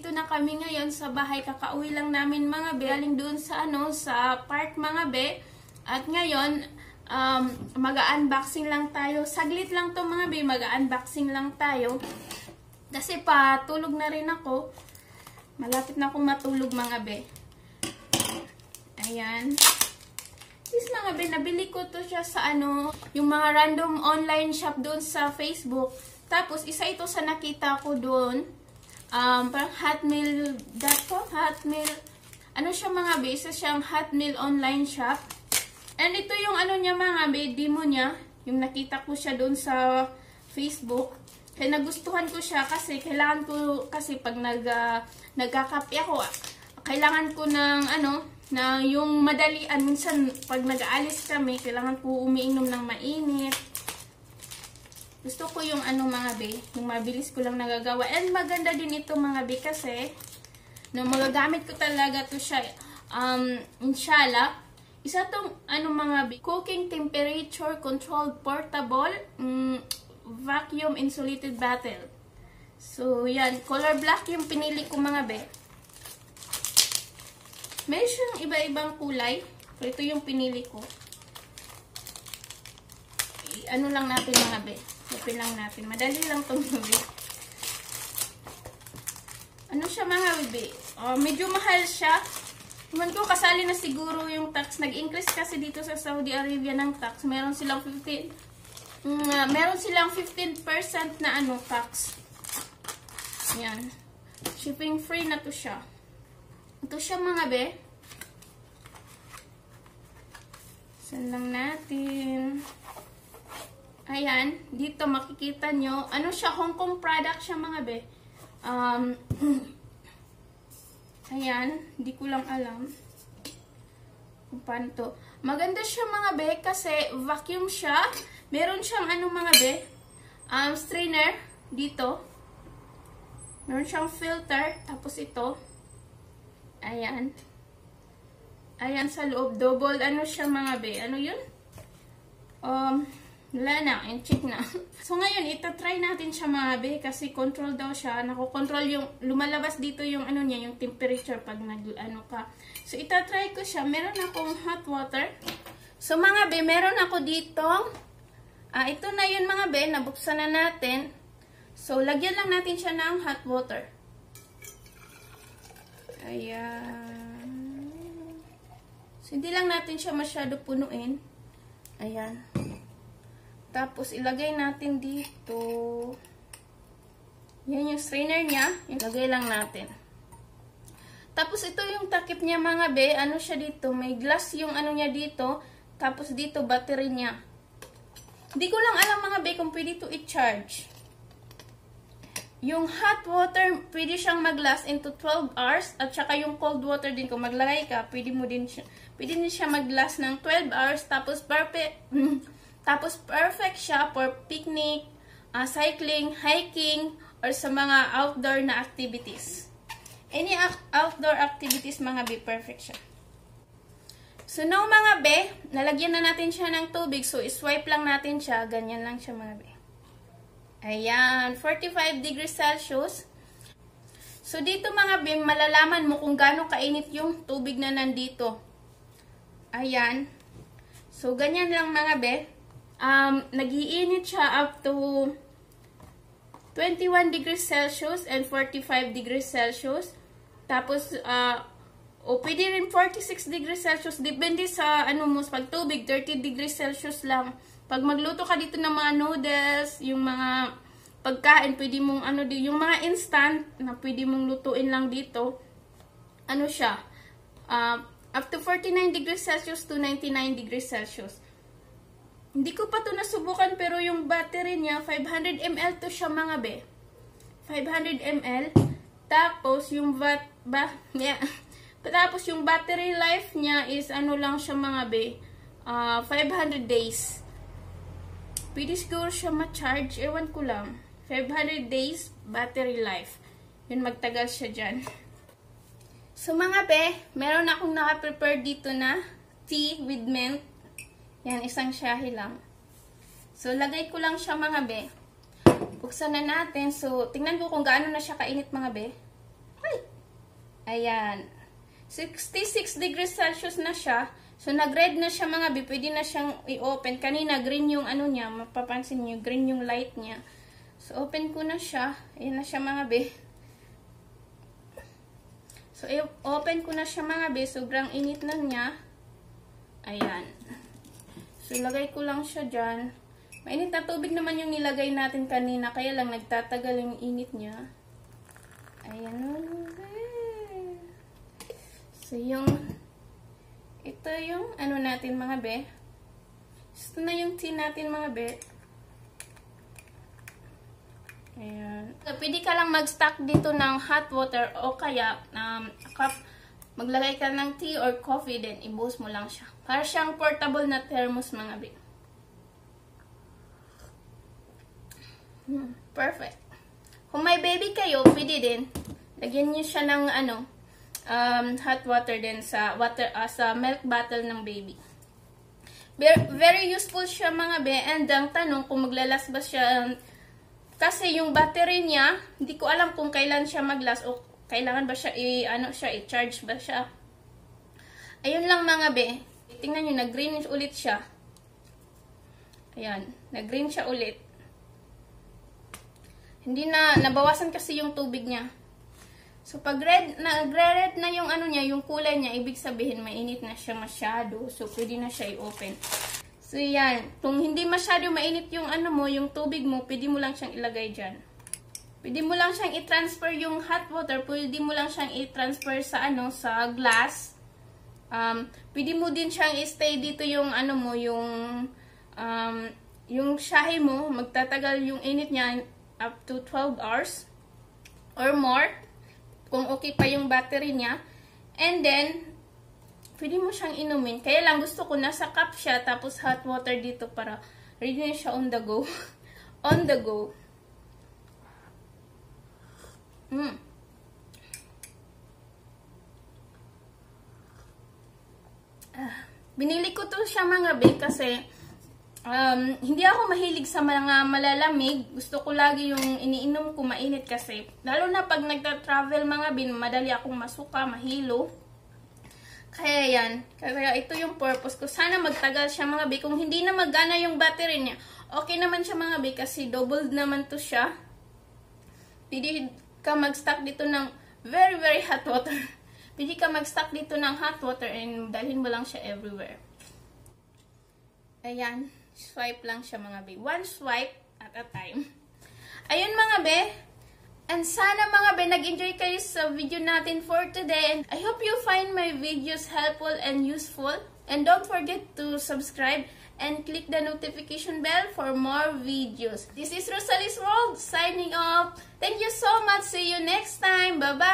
nandito na kami ngayon sa bahay. Kakauwi lang namin mga be. Galing doon sa sa park mga be. At ngayon, mag-unboxing lang tayo. Saglit lang to mga be, mag-unboxing lang tayo. Kasi patulog na rin ako. Malapit na akong matulog mga be. Ayan. This mga be, nabili ko to siya sa yung mga random online shop doon sa Facebook. Tapos, isa ito sa nakita ko doon. Parang hotmail.com, hotmail. Ano siya mga be? Isa siyang hotmail online shop. And ito yung niya mga be, demo niya. Yung nakita ko siya doon sa Facebook. Kaya nagustuhan ko siya kasi kailangan ko, kasi pag nagkakape ako, kailangan ko ng na yung madalian. Minsan, pag nag-aalis kami, kailangan ko umiinom ng mainit. Gusto ko yung mga be, yung mabilis ko lang nagagawa. And maganda din ito mga be kasi, magagamit ko talaga to siya. Inshallah. Isa tong mga be, cooking temperature controlled portable vacuum insulated bottle. So, yan. Color black yung pinili ko mga be. Meron siyang iba-ibang kulay. Pero ito yung pinili ko. Ano lang natin mga be. Open lang natin. Madali lang itong be. Ano siya mga be? Medyo mahal siya. Naman ko, kasali na siguro yung tax. Nag-increase kasi dito sa Saudi Arabia ng tax. Meron silang 15% na tax. Yan. Shipping free na to siya. Ito siya mga be. Saan lang natin. Ayan. Dito makikita nyo. Ano siya? Hong Kong product siya mga be. Ayan. Hindi ko lang alam kung paano to. Maganda siya mga be kasi vacuum siya. Meron siyang mga be. Strainer. Dito. Meron siyang filter. Tapos ito. Ayan. Ayan sa loob. Double siya mga be. Ano yun? Wala na. Check na. So ngayon, ita-try natin siya mga be. Kasi control daw siya. Nako-control yung, lumalabas dito yung niya, yung temperature pag ka. So ita-try ko siya. Meron akong hot water. So mga be, meron ako dito. Ito na yun mga be. Nabuksan na natin. So lagyan lang natin siya ng hot water. Ayan. So, hindi lang natin siya masyado punuin. Ayan. Tapos, ilagay natin dito. Yan yung strainer niya. Ilagay lang natin. Tapos, ito yung takip niya mga be. Ano siya dito? May glass yung niya dito. Tapos, dito, battery niya. Hindi ko lang alam mga be kung pwede ito i-charge. Yung hot water, pwede siyang mag-last into 12 hours. At saka yung cold water din, kung maglagay ka, pwede din siya mag-last ng 12 hours. Tapos perfect siya for picnic, cycling, hiking, or sa mga outdoor na activities. Any outdoor activities, mga be, perfect siya. So now mga be, nalagyan na natin siya ng tubig. So, iswipe lang natin siya. Ganyan lang siya mga be. Ayan, 45 degrees Celsius. So, dito mga be, malalaman mo kung gaano kainit yung tubig na nandito. Ayan. So, ganyan lang mga be. Nag-iinit siya up to 21 degrees Celsius and 45 degrees Celsius. Tapos, pwede rin 46 degrees Celsius. Depende sa, pag tubig, 30 degrees Celsius lang. Pag magluto ka dito ng mga noodles, yung mga pagkain, pwede mong yung mga instant na pwede mong lutuin lang dito. Siya? Up to 49 degrees Celsius to 99 degrees Celsius. Hindi ko pa ito nasubukan pero yung battery niya, 500 ml to siya mga be. 500 ml. Tapos yung tapos yung battery life niya is lang siya mga be. 500 days. Pwede siguro siya ma-charge. Ewan ko lang. 500 days battery life. Yun, magtagal siya dyan. So, mga be, meron akong naka-prepare dito na tea with mint. Yan, isang shahi lang. So, lagay ko lang siya, mga be. Buksan na natin. So, tingnan ko kung gaano na siya kainit, mga be. Ay! Ayan. 66 degrees Celsius na siya. So, nag-red na siya mga be. Pwede na siyang i-open. Kanina, green yung ano niya. Mapapansin niyo, green yung light niya. So, open ko na siya. Ayan na siya mga be. So, open ko na siya mga be. Sobrang init na niya. Ayan. So, ilagay ko lang siya dyan. Mainit na tubig naman yung nilagay natin kanina. Kaya lang, nagtatagal yung init niya. Ayan. So, ito yung ano natin mga be. Ito na yung tea natin mga be. Ayan. So, pwede ka lang mag-stock dito ng hot water o kaya cup. Maglagay ka ng tea or coffee then i-boost mo lang siya. Para siyang portable na thermos mga be. Perfect. Kung may baby kayo, pwede din. Lagyan niyo siya ng hot water din sa sa milk bottle ng baby. Very useful siya mga be. And ang tanong kung maglalas ba siya, kasi yung battery niya, hindi ko alam kung kailan siya maglas o kailangan ba siya i-charge ba siya. Ayun lang mga be. Tingnan niyo, nag-green ulit siya. Ayan, nag-green siya ulit. Hindi na nabawasan kasi yung tubig niya. So, pag nagre-red na yung ano niya, yung kulay niya, ibig sabihin, mainit na siya masyado. So, pwede na siya i-open. So, yan. Kung hindi masyado mainit yung ano mo, yung tubig mo, pwede mo lang siyang ilagay dyan. Pwede mo lang siyang i-transfer yung hot water. Pwede mo lang siyang i-transfer sa sa glass. Pwede mo din siyang i-stay dito yung ano mo, yung shahe mo. Magtatagal yung init niya up to 12 hours or more. Kung okay pa yung battery niya. And then, pwede mo siyang inumin. Kaya lang gusto ko nasa cup siya, tapos hot water dito para ready na siya on the go. On the go. Binili ko to siya mga be kasi hindi ako mahilig sa mga malalamig. Gusto ko lagi yung iniinom ko mainit kasi. Lalo na pag nagta-travel mga bin, madali akong masuka, mahilo. Kaya yan. Kaya ito yung purpose ko. Sana magtagal siya mga be. Kung hindi na magana yung battery niya, okay naman siya mga be kasi doubled naman to siya. Pwede ka mag-stock dito ng very very hot water. Pwede ka mag-stock dito ng hot water and dalhin mo lang siya everywhere. Ayan. Swipe lang siya mga be. One swipe at a time. Ayun mga be. And sana mga be, nag-enjoy kayo sa video natin for today. And I hope you find my videos helpful and useful. And don't forget to subscribe and click the notification bell for more videos. This is Rosalie's World signing off. Thank you so much. See you next time. Bye-bye.